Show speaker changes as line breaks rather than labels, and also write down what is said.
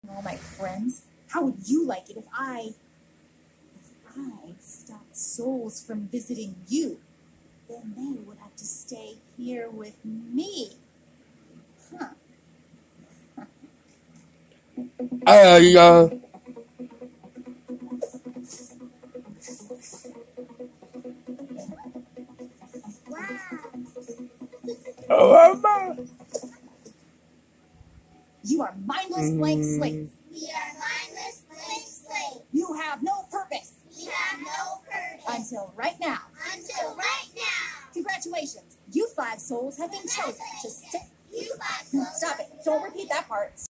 All my friends, how would you like it if I stopped souls from visiting you? Then they would have to stay here with me. Huh. You are mindless blank slates.
We are mindless blank slates.
You have no purpose.
We have no purpose.
Until right now.
Until right now.
Congratulations. You 5 souls have been chosen to stay.
You 5 souls.
Stop it. Don't repeat that part.